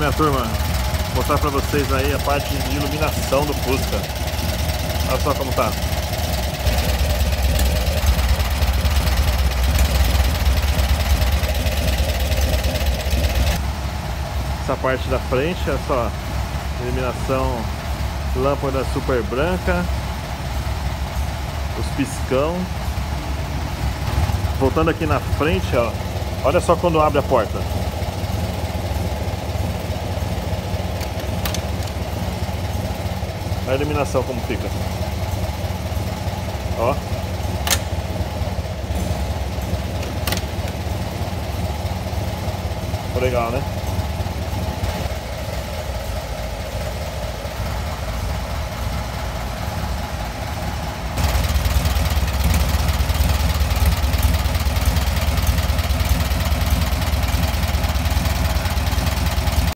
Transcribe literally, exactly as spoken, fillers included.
minha turma, vou mostrar pra vocês aí a parte de iluminação do Fusca. Olha só como tá. Essa parte da frente, olha só, iluminação, lâmpada super branca, os piscão. Voltando aqui na frente, ó, olha só quando abre a porta. A iluminação como fica. Ó. Ficou legal, né?